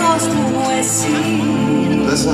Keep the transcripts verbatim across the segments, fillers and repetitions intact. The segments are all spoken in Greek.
δικός μου εσύ. Μέσα.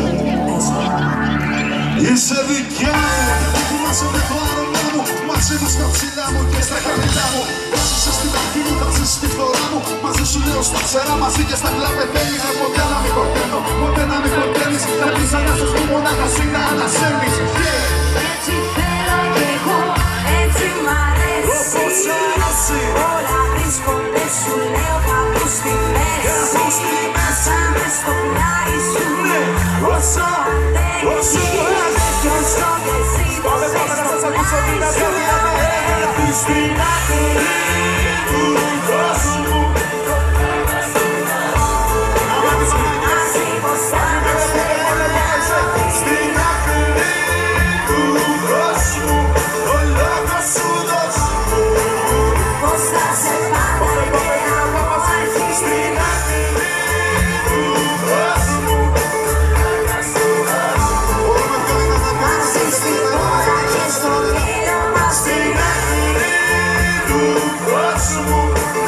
Είσαι δικιά μου, γιατί θυμάσαι με το άρωμά μου. Μαζί μου στα ψηλά μου και στα χαμηλά μου. Εσύ είσαι στην αρχή μου, θα ζήσεις στη φθορά μου. Μαζί σου λέω στα ξερά, μαζί και στα κλά πεθαίνεις. Ποτέ να μην χορταίνω, ποτέ να μην χορταίνεις. Να πεις ανάσες μου μονάχα εσύ να ανασένεις. Έτσι θέλω κι εγώ, έτσι μ' αρέσει. Όλα δύσκολες σου λέω κάπου στη μέση. Μέσα μες στο πλάι σου, όσο αντέχεις. Ποιος το εσύ, πάμε πάμε να σας ακούσω δυνατά. Στην άκρη του κόσμου. Μαζί πως θα Στην άκρη του κόσμου, ο λόγος σου δώσου. πως θα σε πάντα από αρχή. Στην άκρη του κόσμου. Μαζί στην ώρα και στον ήλιο μας. Στην άκρη του κόσμου.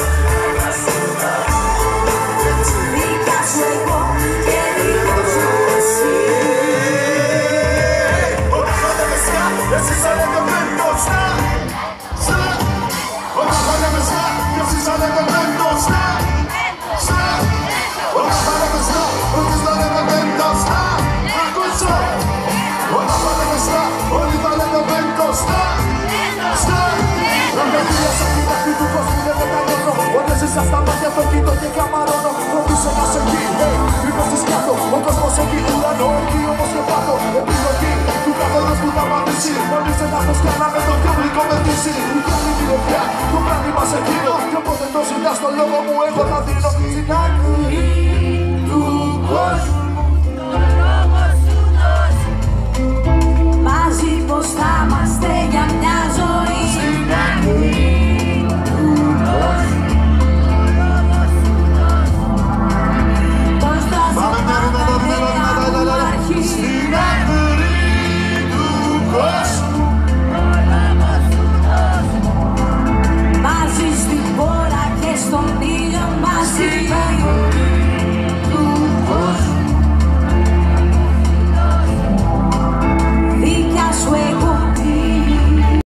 Δικά σου εγώ και δικό σου εσύ. Όταν πάνε με σκά, εσύ σαν λεγόμενο σκά. Σκά. Όταν πάνε με σκά, εσύ σαν λεγόμενο σκά. Σκά. Όταν πάνε με σκά, εσύ σαν λεγόμενο σκά. Ακούσω. Όταν πάνε με σκά, όλοι θα λεγόμενο σκά. Σκά. Αγκαλία σαν την άκρη του κόσμου δεν μετανιώνω. Όταν ζήσα στα μάτια το κοίτω και καμαρώνω. Ρωτήσω μας εκεί, μήπως της κάτω. Ο κόσμος εκεί ουρανό, εκεί όμως και κάτω. Επιλογή του καθενός που θα πατήσει. Νωρίς ένα πως κάναμε το πιο γλυκό με δύση. Η καλή μυρωδιά, το πράγμα μας εκείνο. Κι όποτε το ζητάς το λόγο μου έχω να